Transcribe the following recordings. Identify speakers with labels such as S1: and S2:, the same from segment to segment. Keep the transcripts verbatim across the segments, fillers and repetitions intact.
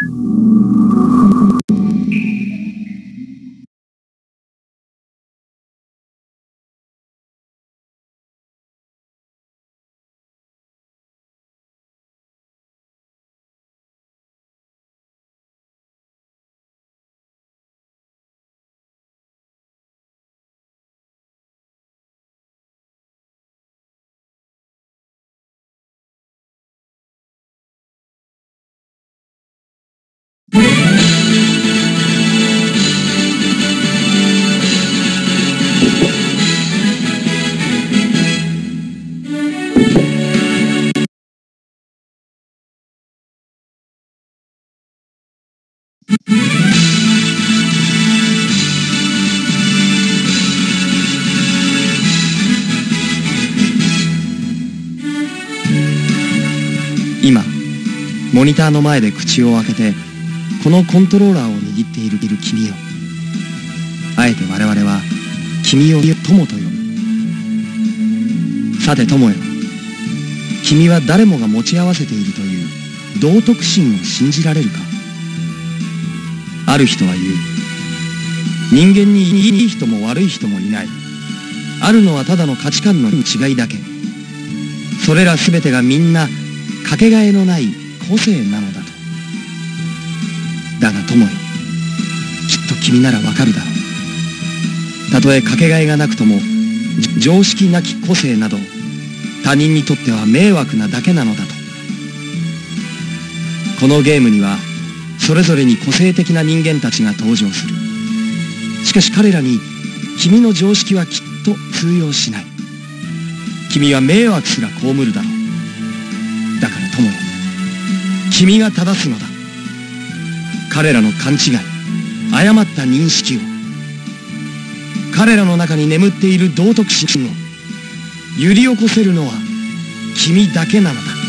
S1: 今モニターの前で口を開けてこのコントローラーを握っている君よ、あえて我々は君を友と呼ぶ。さて友よ、君は誰もが持ち合わせているという道徳心を信じられるか。ある人は言う。人間にいい人も悪い人もいない。あるのはただの価値観の違いだけ。それら全てがみんなかけがえのない個性なのだと。だが友よ、きっと君ならわかるだろう。たとえかけがえがなくとも常識なき個性など他人にとっては迷惑なだけなのだと。このゲームにはそれぞれに個性的な人間たちが登場する。しかし彼らに君の常識はきっと通用しない。君は迷惑すら被るだろう。だから友よ、君が正すのだ。彼らの勘違い、誤った認識を、彼らの中に眠っている道徳心を揺り起こせるのは君だけなのだ。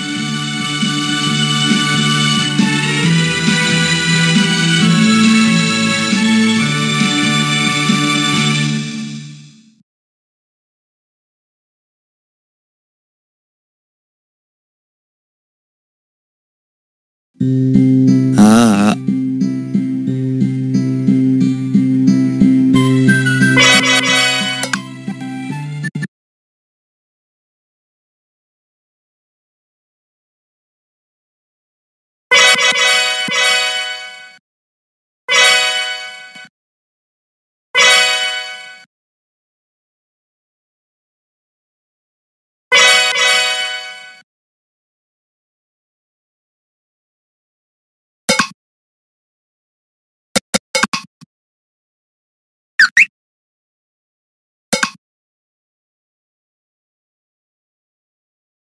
S1: ああ。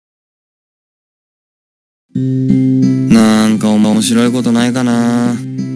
S1: なんか面白いことないかな。